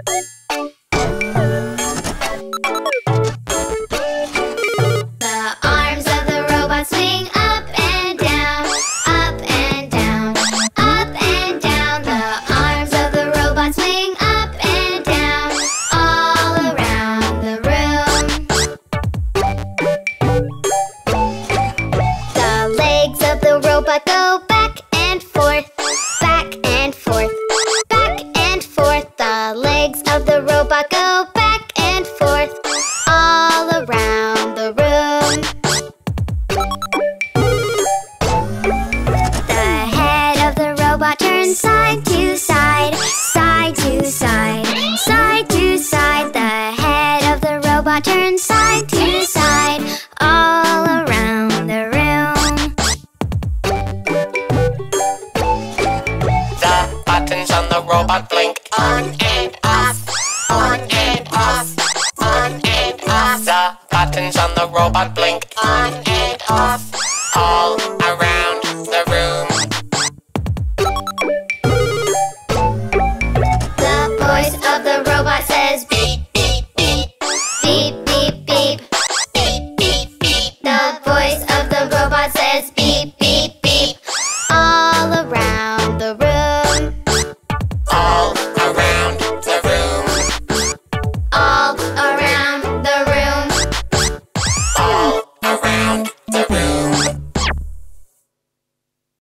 The arms of the robot swing up and down, up and down, up and down. The arms of the robot swing up and down, all around the room. The legs of the robot go back and forth, back and forth, back and forth. The legs of the robot go back and forth, all around the room. The head of the robot turns side to side, side to side, side to side. The head of the robot turns side to side, all around the room. The buttons on the robot blink on and off, on and off, on and off. The buttons on the robot blink on and off, all around